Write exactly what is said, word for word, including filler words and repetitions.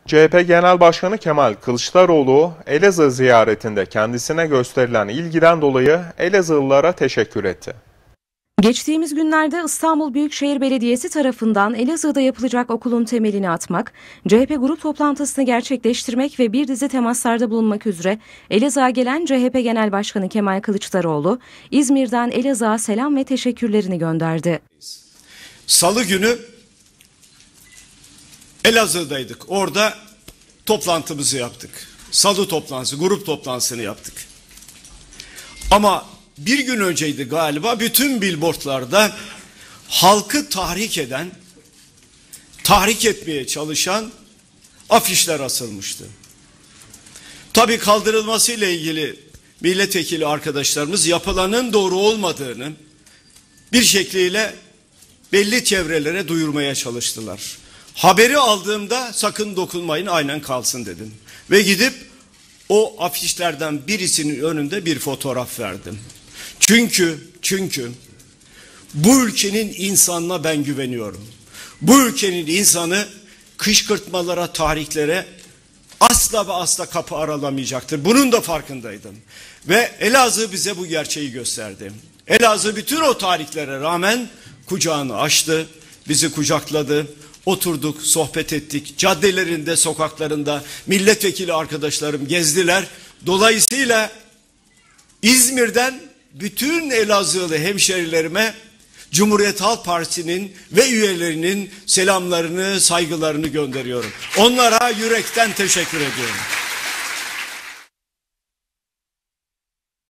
C H P Genel Başkanı Kemal Kılıçdaroğlu, Elazığ ziyaretinde kendisine gösterilen ilgiden dolayı Elazığlılara teşekkür etti. Geçtiğimiz günlerde İstanbul Büyükşehir Belediyesi tarafından Elazığ'da yapılacak okulun temelini atmak, C H P grup toplantısını gerçekleştirmek ve bir dizi temaslarda bulunmak üzere Elazığ'a gelen C H P Genel Başkanı Kemal Kılıçdaroğlu, İzmir'den Elazığ'a selam ve teşekkürlerini gönderdi. Salı günü Elazığ'daydık. Orada toplantımızı yaptık. Salı toplantısı, grup toplantısını yaptık. Ama bir gün önceydi galiba, bütün billboardlarda halkı tahrik eden, tahrik etmeye çalışan afişler asılmıştı. Tabii kaldırılmasıyla ilgili milletvekili arkadaşlarımız yapılanın doğru olmadığını bir şekliyle belli çevrelere duyurmaya çalıştılar. Haberi aldığımda sakın dokunmayın, aynen kalsın dedim. Ve gidip o afişlerden birisinin önünde bir fotoğraf verdim. Çünkü, çünkü bu ülkenin insanına ben güveniyorum. Bu ülkenin insanı kışkırtmalara, tahriklere asla ve asla kapı aralamayacaktır. Bunun da farkındaydım. Ve Elazığ bize bu gerçeği gösterdi. Elazığ bütün o tahriklere rağmen kucağını açtı, bizi kucakladı. Oturduk, sohbet ettik. Caddelerinde, sokaklarında milletvekili arkadaşlarım gezdiler. Dolayısıyla İzmir'den bütün Elazığlı hemşerilerime Cumhuriyet Halk Partisi'nin ve üyelerinin selamlarını, saygılarını gönderiyorum. Onlara yürekten teşekkür ediyorum.